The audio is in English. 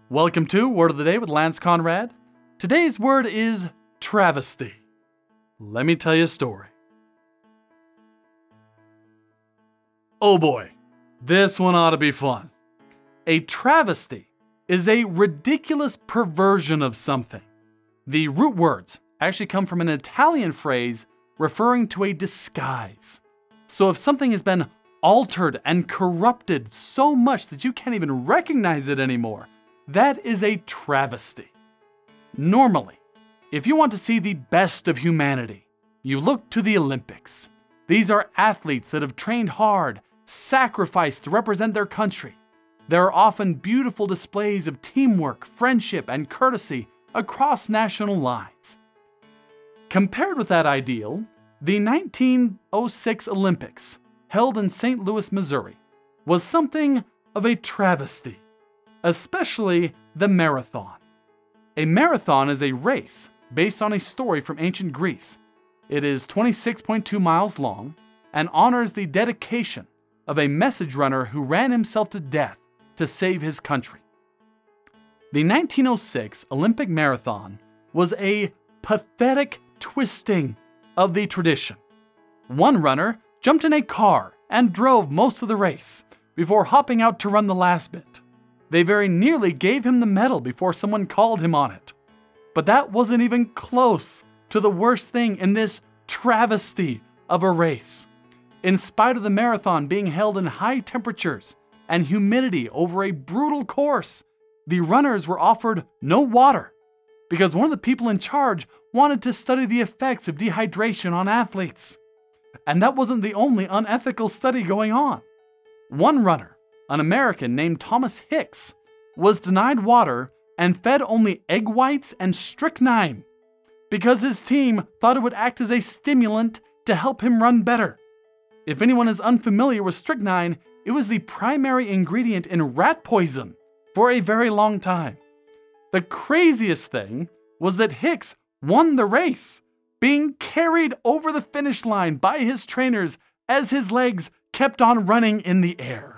Welcome to Word of the Day with Lance Conrad. Today's word is travesty. Let me tell you a story. Oh boy, this one ought to be fun. A travesty is a ridiculous perversion of something. The root words actually come from an Italian phrase referring to a disguise. So if something has been altered and corrupted so much that you can't even recognize it anymore, that is a travesty. Normally, if you want to see the best of humanity, you look to the Olympics. These are athletes that have trained hard, sacrificed to represent their country. There are often beautiful displays of teamwork, friendship, and courtesy across national lines. Compared with that ideal, the 1906 Olympics, held in St. Louis, Missouri, was something of a travesty, especially the marathon. A marathon is a race based on a story from ancient Greece. It is 26.2 miles long and honors the dedication of a message runner who ran himself to death to save his country. The 1906 Olympic Marathon was a pathetic twisting of the tradition. One runner jumped in a car and drove most of the race before hopping out to run the last bit. They very nearly gave him the medal before someone called him on it. But that wasn't even close to the worst thing in this travesty of a race. In spite of the marathon being held in high temperatures and humidity over a brutal course, the runners were offered no water because one of the people in charge wanted to study the effects of dehydration on athletes. And that wasn't the only unethical study going on. One runner, an American named Thomas Hicks, was denied water and fed only egg whites and strychnine because his team thought it would act as a stimulant to help him run better. If anyone is unfamiliar with strychnine, it was the primary ingredient in rat poison for a very long time. The craziest thing was that Hicks won the race, being carried over the finish line by his trainers as his legs kept on running in the air.